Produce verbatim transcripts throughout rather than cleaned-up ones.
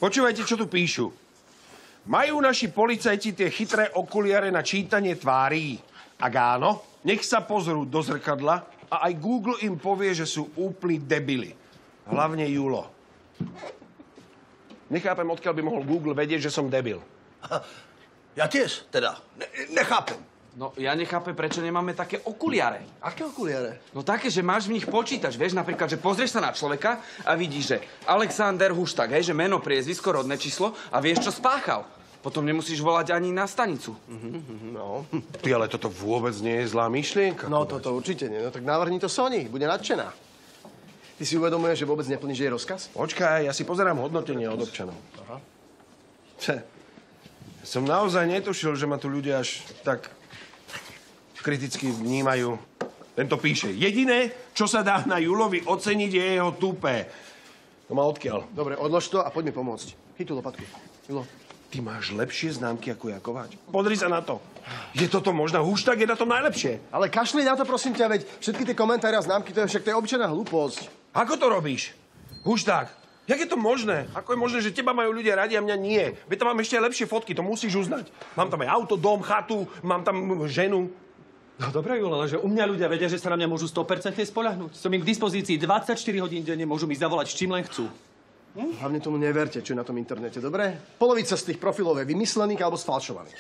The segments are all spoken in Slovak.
Počúvajte, čo tu píšu. Majú naši policajti tie chytré okuliare na čítanie tvári? Ak áno, nech sa pozrú do zrkadla a aj Google im povie, že sú úplní debili. Hlavne Julo. Nechápem, odkiaľ by mohol Google vedieť, že som debil. Ja tiež, teda. Ne nechápem. No, ja nechápem, prečo nemáme také okuliare. Aké okuliare? No také, že máš v nich počítač, vieš, napríklad, že pozrieš sa na človeka a vidíš, že Alexander Huštak, hej, že meno, priezvisko, rodné číslo a vieš, čo spáchal. Potom nemusíš volať ani na stanicu. Mm-hmm, no. Ty, ale toto vôbec nie je zlá myšlienka. No, toto určite nie. No tak navrhni to Soni, bude nadšená. Ty si uvedomuješ, že vôbec neplníš jej rozkaz? Počkaj, ja si pozerám hodnotenie od občanov. Aha. Če, som naozaj netušil, že ma tu ľudia až tak kriticky vnímajú. Tento píše, jediné, čo sa dá na Julovi oceniť, je jeho tupé. To má odkiaľ? Dobre, odlož to a poď mi pomôcť. Chyť tú lopatku. Julo. Ty máš lepšie známky ako Jakováč. Podri sa na to. Je toto možné? Huštak je na tom najlepšie. Ale kašli na to, prosím ťa, veď všetky tie komentáre a známky, to je však to je obyčajná hlúposť. Ako to robíš? Huštak, jak je to možné? Ako je možné, že teba majú ľudia radi a mňa nie? Veď tam mám ešte aj lepšie fotky, to musíš uznať. Mám tam aj auto, dom, chatu, mám tam ženu. No dobré, Julo, ale že u mňa ľudia vedia, že sa na mňa môžu sto percent spoľahnúť. Som im k dispozícii dvadsaťštyri hodín denne, môžu mi zavolať s čím len chcú. Hm? Hlavne tomu neverte, čo je na tom internete, dobre? Polovica z tých profilov je vymyslených alebo sfalšovaných.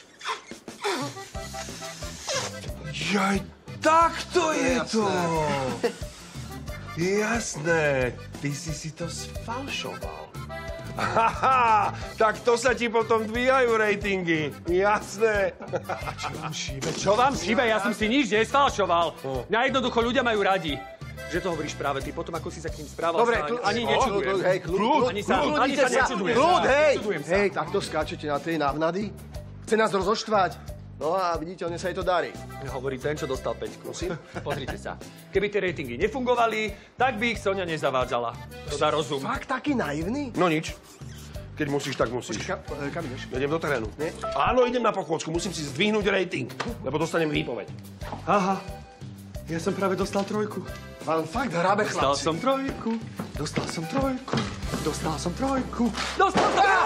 Jaj, tak to je to. Jasné, ty si si to sfalšoval. Haha, tak to sa ti potom dvíhajú ratingy. Jasné. Čo vám šíbe? Čo vám šíbe? Ja som si nič nesfalšoval. Mňa jednoducho ľudia majú radi. Že to hovoríš práve ty, potom ako si sa k ním správal. Dobre, sa kľud, ani nečudujem. Hej, kľud, Ani sa, ani sa nečudujem. Kľud, hej. Nečudujem sa. Hej, takto skáčete na tej návnady? Chce nás rozoštvať? No a viditeľne sa jej to darí. Hovorí ten, čo dostal päťku. Musím? Pozrite sa. Keby tie ratingy nefungovali, tak by ich Soňa nezavádzala. To dá rozum. Fakt taký naivný? No nič. Keď musíš, tak musíš. Kam, kam ideš? Idem do terénu. Nie? Áno, idem na pochôdzku. Musím si zdvihnúť rating, lebo dostanem výpoveď. Aha. Ja som práve dostal trojku. Vám fakt hrabe, Dostal chlapci. som trojku. Dostal som trojku. Dostal som trojku. Dostal som trojku.